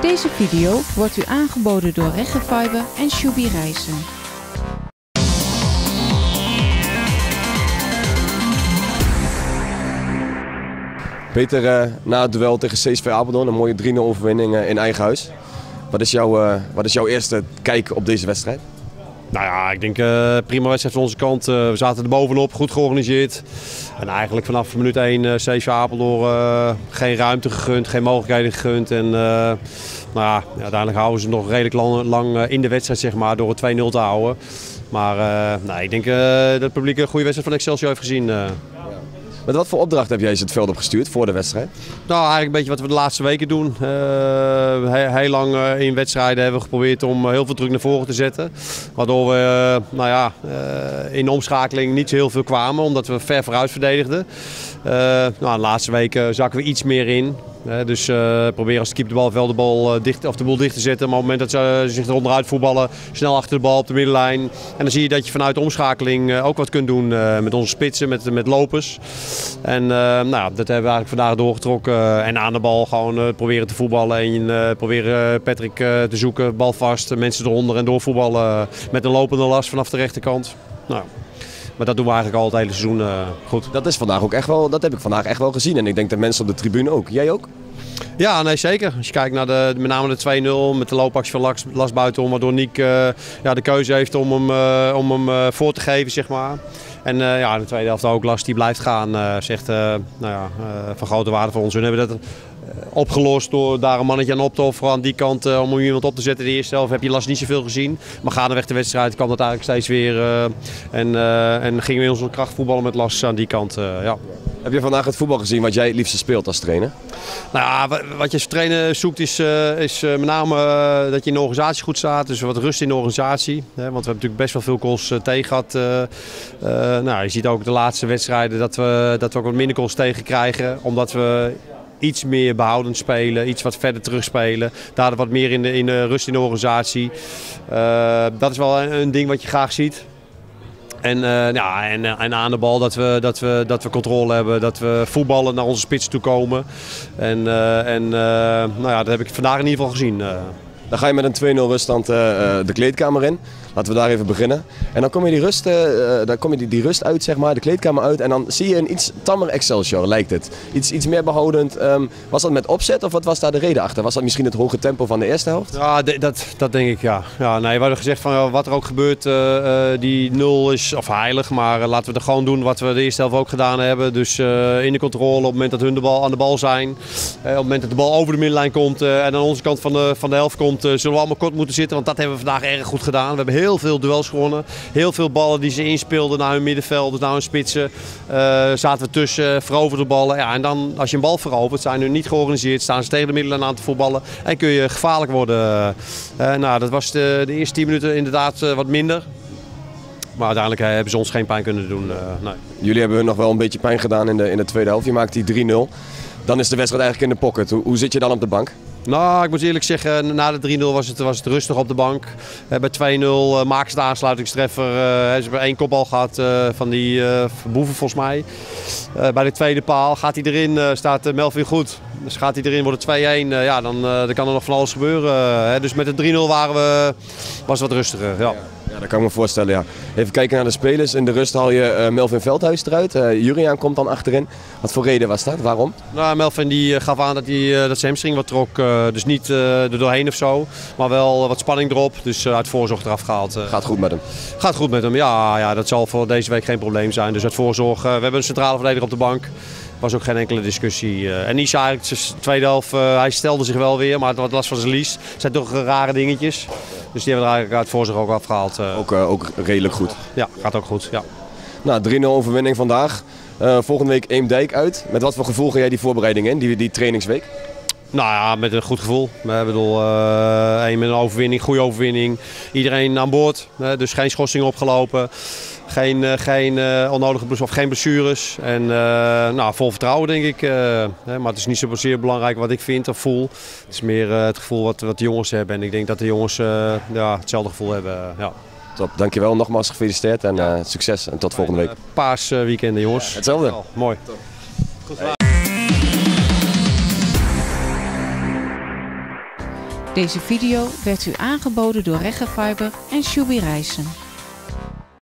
Deze video wordt u aangeboden door Reggefiber en Shubi Reizen. Peter, na het duel tegen CSV Apeldoorn, een mooie 3-0 overwinning in eigen huis. Wat is jouw eerste kijk op deze wedstrijd? Nou ja, ik denk prima wedstrijd van onze kant. We zaten er bovenop, goed georganiseerd. En eigenlijk vanaf minuut 1 CSV Apeldoorn geen ruimte gegund, geen mogelijkheden gegund. En nou ja, uiteindelijk houden ze nog redelijk lang in de wedstrijd, zeg maar, door het 2-0 te houden. Maar nou, ik denk dat het publiek een goede wedstrijd van Excelsior heeft gezien. Met wat voor opdracht heb jij ze het veld opgestuurd voor de wedstrijd? Nou, eigenlijk een beetje wat we de laatste weken doen. Heel lang in wedstrijden hebben we geprobeerd om heel veel druk naar voren te zetten. Waardoor we nou ja, in de omschakeling niet zo heel veel kwamen, omdat we ver vooruit verdedigden. Nou, de laatste weken zakken we iets meer in. Dus proberen als de keeper de bal wel de bal de boel dicht te zetten. Maar op het moment dat ze zich eronderuit voetballen, snel achter de bal op de middenlijn. En dan zie je dat je vanuit de omschakeling ook wat kunt doen met onze spitsen, met lopers. En nou, dat hebben we eigenlijk vandaag doorgetrokken. En aan de bal gewoon proberen te voetballen. En proberen Patrick te zoeken, bal vast, mensen eronder en doorvoetballen met een lopende last vanaf de rechterkant. Nou. Maar dat doen we eigenlijk al het hele seizoen goed. Dat is vandaag ook echt wel, dat heb ik vandaag echt wel gezien. En ik denk de mensen op de tribune ook. Jij ook? Ja, nee, zeker. Als je kijkt naar met name de 2-0 met de loopactie van Las buitenom, waardoor Niek ja, de keuze heeft om hem voor te geven, zeg maar. En ja, de tweede helft ook, Las die blijft gaan, zegt nou ja, van grote waarde voor ons. We hebben dat opgelost door daar een mannetje aan op te offeren aan die kant om iemand op te zetten. De eerste helft heb je Las niet zoveel gezien. Maar gaandeweg de wedstrijd kwam dat eigenlijk steeds weer. En gingen we onze kracht voetballen met Las aan die kant. Ja. Heb je vandaag het voetbal gezien wat jij het liefste speelt als trainer? Nou ja, wat je als trainer zoekt is met name dat je in de organisatie goed staat. Dus wat rust in de organisatie. Want we hebben natuurlijk best wel veel goals tegen gehad. Nou, je ziet ook de laatste wedstrijden dat we ook wat minder goals tegen krijgen. Omdat we iets meer behoudend spelen, iets wat verder terugspelen. Daardoor wat meer in de rust in de organisatie. Dat is wel een ding wat je graag ziet. En, ja, en aan de bal dat we controle hebben, dat we voetballen naar onze spits toe komen. En nou ja, dat heb ik vandaag in ieder geval gezien. Dan ga je met een 2-0 ruststand de kleedkamer in. Laten we daar even beginnen. En dan kom je die rust uit, zeg maar, de kleedkamer uit. En dan zie je een iets tammer Excelsior, lijkt het. Iets meer behoudend. Was dat met opzet of wat was daar de reden achter? Was dat misschien het hoge tempo van de eerste helft? Ja, dat denk ik, ja. Nee, we hadden gezegd van wat er ook gebeurt, die 0 is of heilig. Maar laten we er gewoon doen wat we de eerste helft ook gedaan hebben. Dus in de controle, op het moment dat hun aan de bal zijn. Op het moment dat de bal over de middenlijn komt en aan onze kant van de helft komt, zullen we allemaal kort moeten zitten. Want dat hebben we vandaag erg goed gedaan. We hebben heel veel duels gewonnen. Heel veel ballen die ze inspeelden naar hun middenveld, naar hun spitsen. Zaten we tussen, veroverden de ballen. Ja, en dan als je een bal verovert, zijn hun niet georganiseerd. Staan ze tegen de middenlijn aan te voetballen. En kun je gevaarlijk worden. Nou, dat was de eerste 10 minuten inderdaad wat minder. Maar uiteindelijk hebben ze ons geen pijn kunnen doen. Nee. Jullie hebben hun nog wel een beetje pijn gedaan in de tweede helft. Je maakt die 3-0. Dan is de wedstrijd eigenlijk in de pocket. Hoe zit je dan op de bank? Nou, ik moet eerlijk zeggen, na de 3-0 was het rustig op de bank. Bij 2-0 maken ze de aansluitingstreffer. Ze hebben 1 kopbal gehad van die Boeven volgens mij. Bij de tweede paal gaat hij erin, staat Melvin goed. Dus gaat hij erin, wordt het 2-1. Ja, dan kan er nog van alles gebeuren. Dus met de 3-0 was het wat rustiger. Ja. Ja, dat kan ik me voorstellen, ja. Even kijken naar de spelers. In de rust haal je Melvin Veldhuis eruit. Juriaan komt dan achterin. Wat voor reden was dat? Waarom? Nou, Melvin die gaf aan dat zijn hamstring wat trok. Dus niet er doorheen of zo. Maar wel wat spanning erop. Dus uit voorzorg eraf gehaald. Gaat goed met hem? Gaat goed met hem, ja. Dat zal voor deze week geen probleem zijn. Dus uit voorzorg. We hebben een centrale verdediger op de bank. Was ook geen enkele discussie. En Isha eigenlijk de tweede helft, hij stelde zich wel weer, maar het had last van zijn lies. Het zijn toch rare dingetjes. Dus die hebben we er eigenlijk uit voorzorg ook afgehaald. Ook redelijk goed? Ja, gaat ook goed. Ja. Nou, 3-0 overwinning vandaag. Volgende week Eemdijk uit. Met wat voor gevoel ga jij die voorbereiding in, die trainingsweek? Nou ja, met een goed gevoel. Ik bedoel, met een overwinning, goede overwinning. Iedereen aan boord, dus geen schorsingen opgelopen. Geen onnodige of geen blessures. En nou, vol vertrouwen denk ik. Maar het is niet zozeer belangrijk wat ik vind of voel. Het is meer het gevoel wat de jongens hebben. En ik denk dat de jongens ja, hetzelfde gevoel hebben. Ja. Top, dankjewel. Nogmaals gefeliciteerd en succes en tot volgende week. Paasweekenden jongens. Hetzelfde. Mooi. Deze video werd u aangeboden door Reggefiber en Shubi Rijssen.